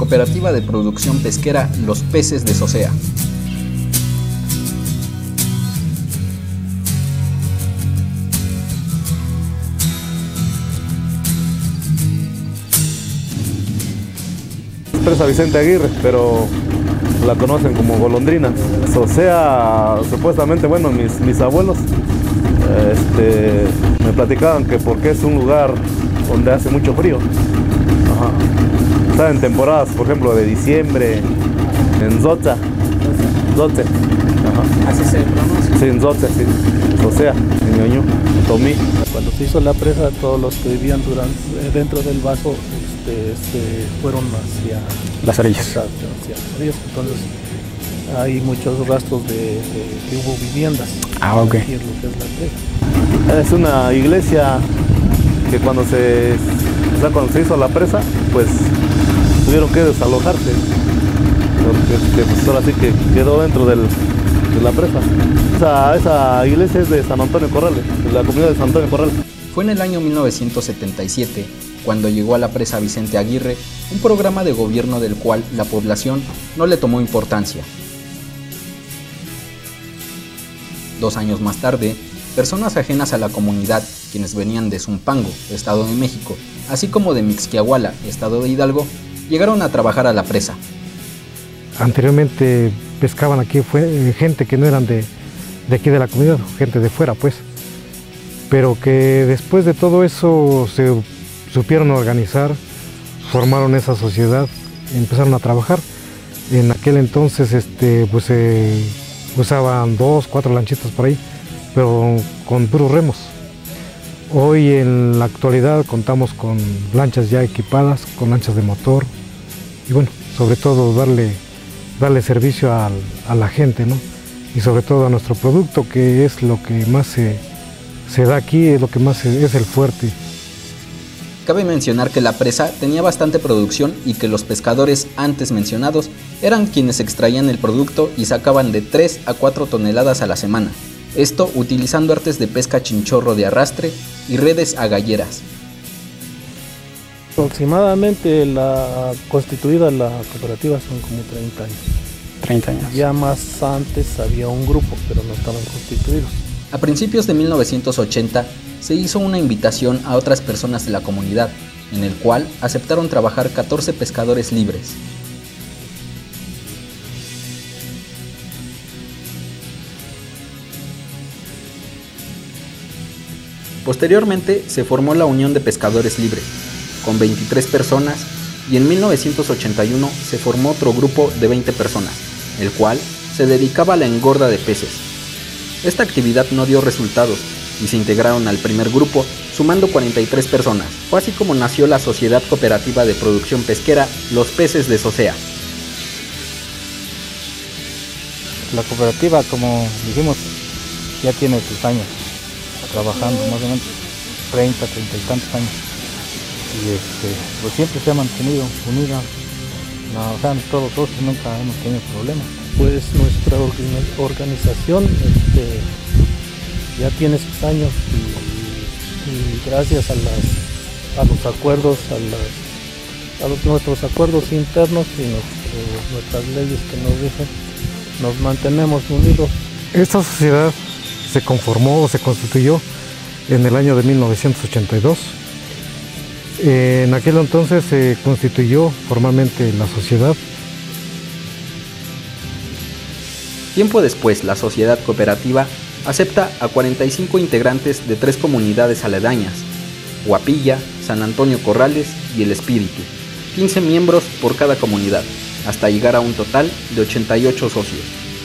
Cooperativa de Producción Pesquera Los Peces de Socea. Presa Vicente Aguirre, pero la conocen como Golondrina. Socea, supuestamente, bueno, mis abuelos me platicaban que porque es un lugar donde hace mucho frío. Ajá. Está en temporadas, por ejemplo, de diciembre, en Zote. ¿Así se pronuncia? Sí, en Zote, sí. Socea, en Ñoño, en Tomí. Cuando se hizo la presa, todos los que vivían dentro del vaso fueron hacia las orillas. Entonces hay muchos rastros de que hubo viviendas. Ah, ok. Aquí es lo que es la presa. Es una iglesia que cuando se hizo la presa, pues tuvieron que desalojarse, porque pues ahora sí que quedó dentro de la presa. Esa iglesia es de San Antonio Corrales, de la comunidad de San Antonio Corrales. Fue en el año 1977 cuando llegó a la presa Vicente Aguirre un programa de gobierno del cual la población no le tomó importancia. 2 años más tarde, personas ajenas a la comunidad, quienes venían de Zumpango, Estado de México, así como de Mixquiahuala, Estado de Hidalgo, llegaron a trabajar a la presa. Anteriormente pescaban aquí gente que no eran de aquí de la comunidad, gente de fuera pues, pero que después de todo eso se supieron organizar, formaron esa sociedad, empezaron a trabajar. En aquel entonces pues usaban 2, 4 lanchitas por ahí, pero con puros remos. Hoy en la actualidad contamos con lanchas ya equipadas, con lanchas de motor y bueno, sobre todo darle servicio a la gente, ¿no? Y sobre todo a nuestro producto, que es lo que más se da aquí, es lo que más es el fuerte. Cabe mencionar que la presa tenía bastante producción y que los pescadores antes mencionados eran quienes extraían el producto y sacaban de 3 a 4 toneladas a la semana. Esto utilizando artes de pesca chinchorro de arrastre y redes agalleras. Aproximadamente constituida la cooperativa son como 30 años. 30 años. Ya más antes había un grupo, pero no estaban constituidos. A principios de 1980 se hizo una invitación a otras personas de la comunidad, en el cual aceptaron trabajar 14 pescadores libres. Posteriormente se formó la Unión de Pescadores Libres, con 23 personas, y en 1981 se formó otro grupo de 20 personas, el cual se dedicaba a la engorda de peces. Esta actividad no dio resultados y se integraron al primer grupo, sumando 43 personas. Fue así como nació la Sociedad Cooperativa de Producción Pesquera Los Peces de Socea. La cooperativa, como dijimos, ya tiene sus años trabajando, más o menos 30 y tantos años. Y pues siempre se ha mantenido unida. No, o sea, todos nunca hemos tenido problemas. Pues nuestra organización ya tiene sus años y gracias a los acuerdos, nuestros acuerdos internos y nuestras leyes que nos rigen, nos mantenemos unidos. Esta sociedad se conformó, se constituyó en el año de 1982. En aquel entonces se constituyó formalmente la sociedad. Tiempo después, la sociedad cooperativa acepta a 45 integrantes de 3 comunidades aledañas: Guapilla, San Antonio Corrales y El Espíritu, 15 miembros por cada comunidad, hasta llegar a un total de 88 socios.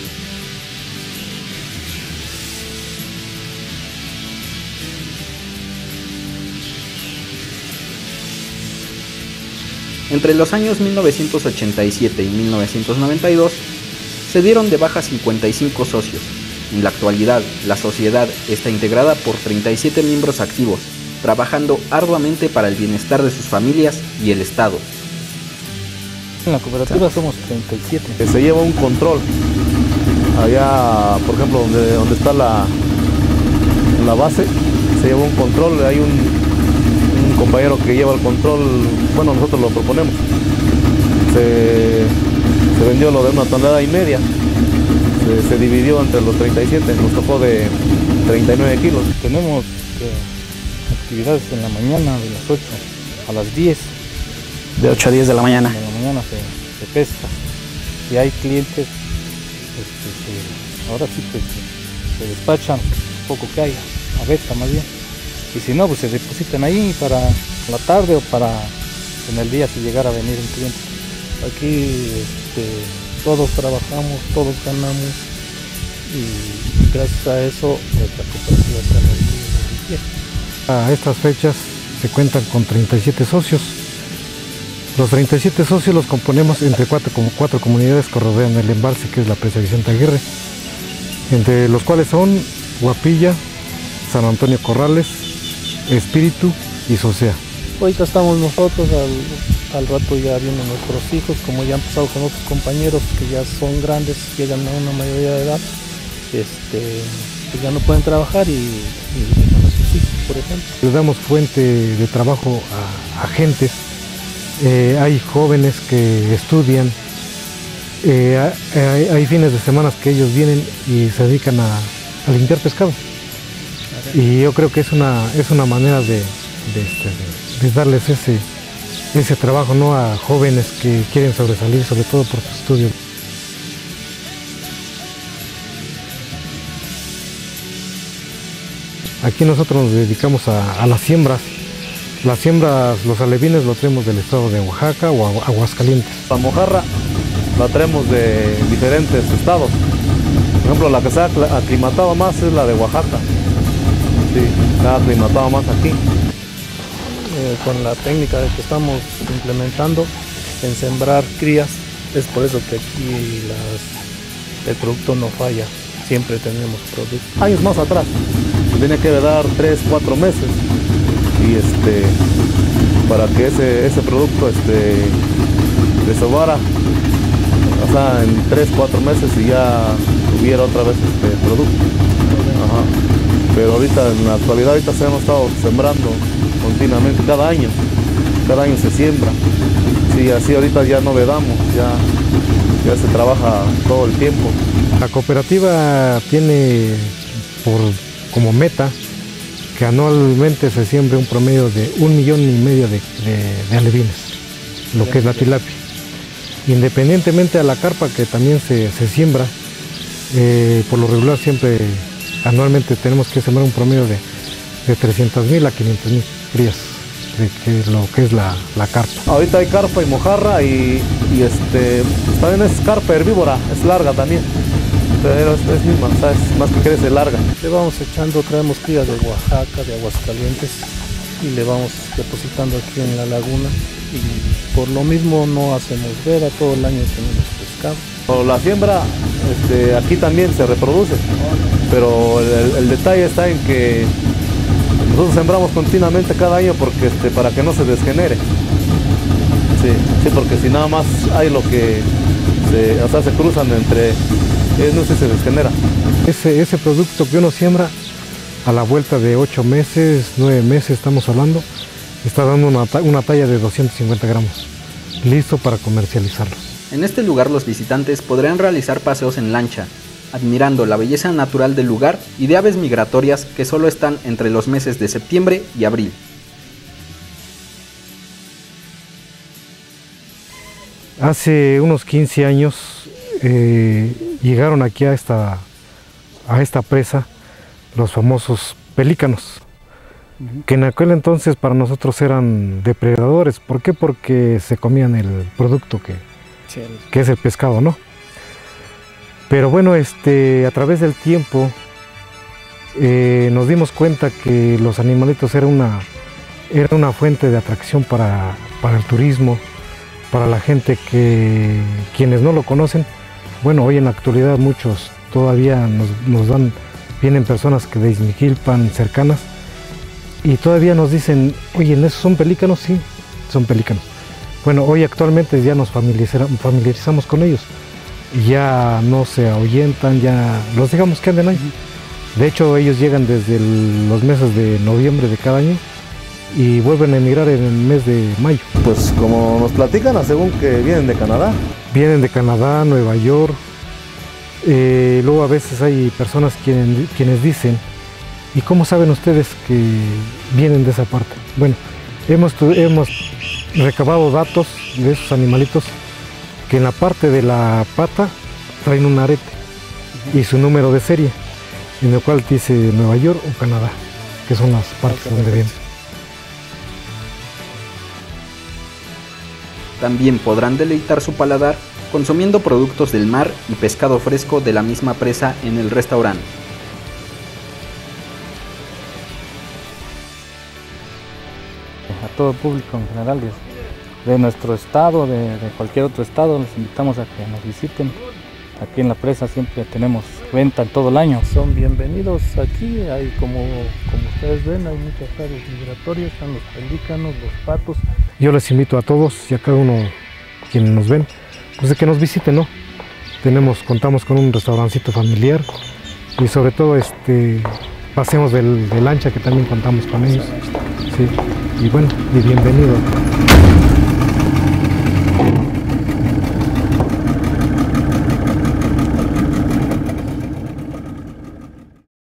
Entre los años 1987 y 1992, se dieron de baja 55 socios. En la actualidad, la sociedad está integrada por 37 miembros activos, trabajando arduamente para el bienestar de sus familias y el Estado. En la cooperativa somos 37. Se lleva un control. Allá, por ejemplo, donde está la base, se lleva un control. Hay un compañero que lleva el control, bueno, nosotros lo proponemos. se vendió lo de 1,5 toneladas. Se dividió entre los 37, nos tocó de 39 kilos. Tenemos actividades en la mañana de las 8 a las 10. De 8 a 10 de la mañana. De la mañana se pesca. Si hay clientes, ahora sí que se despachan poco que haya, a venta más bien. Y si no, pues se depositan ahí para la tarde o para en el día si llegara a venir un cliente. Aquí todos trabajamos, todos ganamos y gracias a eso nuestra cooperativa está en el pie. A estas fechas se cuentan con 37 socios. Los 37 socios los componemos entre cuatro comunidades que rodean el embalse, que es la presa Vicente Aguirre, entre los cuales son Guapilla, San Antonio Corrales, Espíritu y Socea. Ahorita estamos nosotros, al rato ya vienen nuestros hijos, como ya han pasado con otros compañeros que ya son grandes, llegan a una mayoría de edad, pues ya no pueden trabajar y dejan a sus hijos, por ejemplo. Le damos fuente de trabajo a gentes. Hay jóvenes que estudian, hay fines de semana que ellos vienen y se dedican a limpiar pescado. Y yo creo que es una manera de darles ese trabajo, ¿no?, a jóvenes que quieren sobresalir, sobre todo por sus estudios. Aquí nosotros nos dedicamos a las siembras. Las siembras, los alevines los traemos del estado de Oaxaca o Aguascalientes. La mojarra la traemos de diferentes estados. Por ejemplo, la que se ha aclimatado más es la de Oaxaca. Sí, se ha aclimatado más aquí. Con la técnica que estamos implementando en sembrar crías, es por eso que aquí el producto no falla, siempre tenemos producto. Años más atrás, tenía que dar 3-4 meses y para que ese producto desobara, o sea, en 3-4 meses y ya tuviera otra vez producto. Ajá. Pero ahorita, en la actualidad, ahorita se hemos estado sembrando continuamente, cada año se siembra. Sí, así ahorita ya no vedamos, ya se trabaja todo el tiempo. La cooperativa tiene como meta que anualmente se siembre un promedio de 1,5 millones de alevines, lo que es la tilapia. Independientemente a la carpa, que también se siembra, por lo regular siempre anualmente tenemos que sembrar un promedio de 300,000 a 500,000 crías de lo que es la carpa. Ahorita hay carpa y mojarra y también es carpa herbívora, es larga también, pero es misma, o sea, es más que crece larga. Le vamos echando, traemos crías de Oaxaca, de Aguascalientes y le vamos depositando aquí en la laguna y por lo mismo no hacemos veda, todo el año tenemos pescado. Por la siembra aquí también se reproduce, pero el detalle está en que nosotros sembramos continuamente cada año porque para que no se desgenere. Sí, porque si nada más hay lo que se cruzan entre, no sé, se desgenera. Ese producto que uno siembra a la vuelta de 8 meses, 9 meses estamos hablando, está dando una talla de 250 gramos, listo para comercializarlo. En este lugar los visitantes podrán realizar paseos en lancha, admirando la belleza natural del lugar y de aves migratorias que solo están entre los meses de septiembre y abril. Hace unos 15 años llegaron aquí a esta presa los famosos pelícanos, que en aquel entonces para nosotros eran depredadores. ¿Por qué? Porque se comían el producto que es el pescado, ¿no? Pero bueno, a través del tiempo nos dimos cuenta que los animalitos era una fuente de atracción para el turismo, para la gente quienes no lo conocen. Bueno, hoy en la actualidad muchos todavía vienen personas que de Izmiquilpan, cercanas, y todavía nos dicen, oye, ¿esos son pelícanos? Sí, son pelícanos. Bueno, hoy actualmente ya nos familiarizamos con ellos. Ya no se ahuyentan, ya los dejamos que anden ahí. De hecho, ellos llegan desde los meses de noviembre de cada año y vuelven a emigrar en el mes de mayo. Pues como nos platican, según que vienen de Canadá. Vienen de Canadá, Nueva York. Luego a veces hay personas quienes dicen, ¿y cómo saben ustedes que vienen de esa parte? Bueno, hemos recabado datos de esos animalitos que en la parte de la pata traen un arete y su número de serie, en el cual dice Nueva York o Canadá, que son las partes donde vienen. También podrán deleitar su paladar consumiendo productos del mar y pescado fresco de la misma presa en el restaurante. A todo el público en general de nuestro estado, de cualquier otro estado, les invitamos a que nos visiten. Aquí en la presa siempre tenemos venta todo el año. Son bienvenidos aquí, hay como ustedes ven, hay muchas aves migratorias, están los pelícanos, los patos. Yo les invito a todos y a cada uno quienes nos ven, pues de que nos visiten, ¿no? Contamos con un restaurancito familiar y sobre todo paseos de lancha que también contamos con ellos, sí, y bueno, y bienvenido.